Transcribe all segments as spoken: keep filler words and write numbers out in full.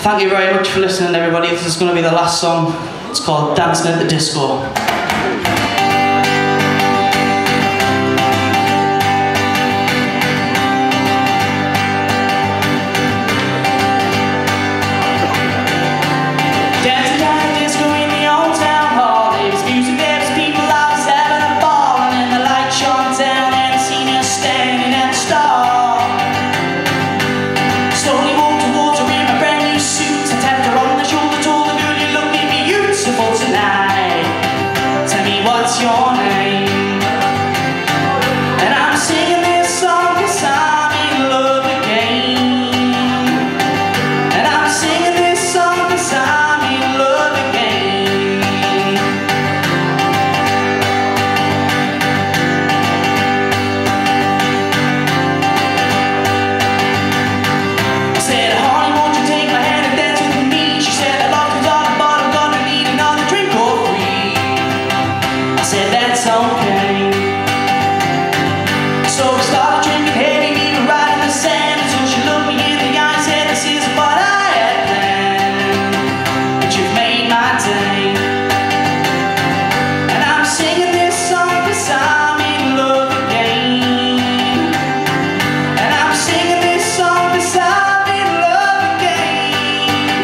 Thank you very much for listening, everybody. This is going to be the last song. It's called Dancing at the Disco. Your name, and I'm singing this song 'cause I'm in love again, and I'm singing this song 'cause I'm in love again. I said, honey, won't you take my hand and dance with me? She said, I love you on the bottom, gonna need another drink or three. I said, that's okay. So we started drinking heavy, leaving right in the sand, until she looked me in the eye and said, this isn't what I had planned, but you've made my day. And I'm singing this song 'cause I'm in love again, and I'm singing this song 'cause I'm in love again.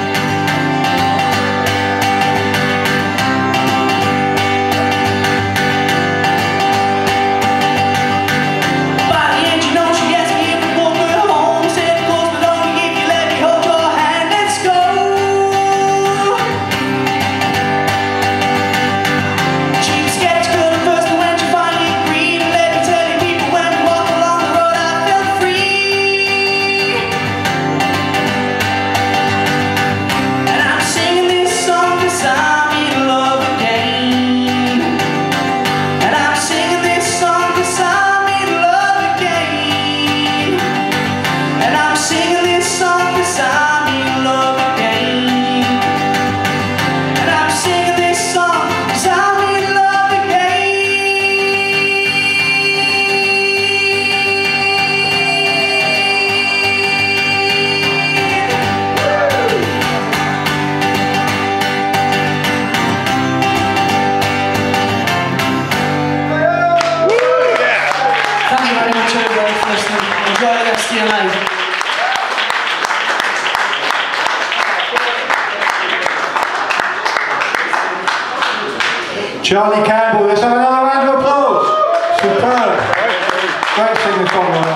Enjoy the rest of your life. Charlie Campbell, let's have another round of applause. Superb. Great singing songwriter.